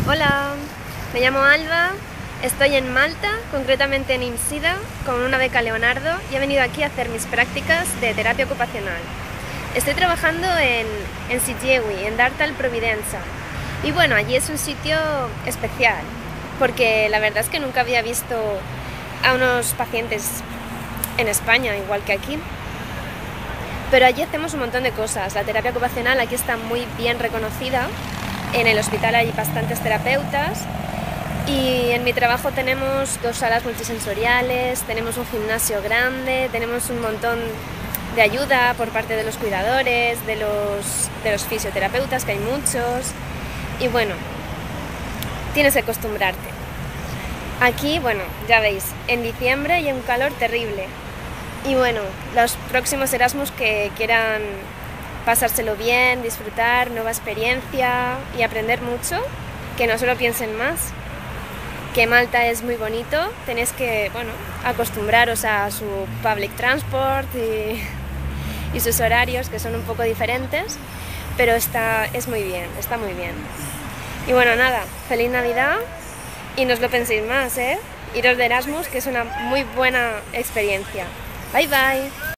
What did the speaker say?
Hola, me llamo Alba, estoy en Malta, concretamente en IMSIDA, con una beca Leonardo y he venido aquí a hacer mis prácticas de terapia ocupacional. Estoy trabajando en Sigiewi, en Dartal, Providenza. Y bueno, allí es un sitio especial, porque la verdad es que nunca había visto a unos pacientes en España, igual que aquí. Pero allí hacemos un montón de cosas. La terapia ocupacional aquí está muy bien reconocida. En el hospital hay bastantes terapeutas y en mi trabajo tenemos 2 salas multisensoriales, tenemos un gimnasio grande, tenemos un montón de ayuda por parte de los cuidadores, de los fisioterapeutas, que hay muchos. Y bueno, tienes que acostumbrarte. Aquí, bueno, ya veis, en diciembre hay un calor terrible. Y bueno, los próximos Erasmus que quieran pasárselo bien, disfrutar, nueva experiencia y aprender mucho, que no solo piensen más, que Malta es muy bonito, tenéis que, bueno, acostumbraros a su public transport y sus horarios, que son un poco diferentes, pero está muy bien. Y bueno, nada, feliz Navidad y no os lo penséis más, iros de Erasmus, que es una muy buena experiencia. Bye bye.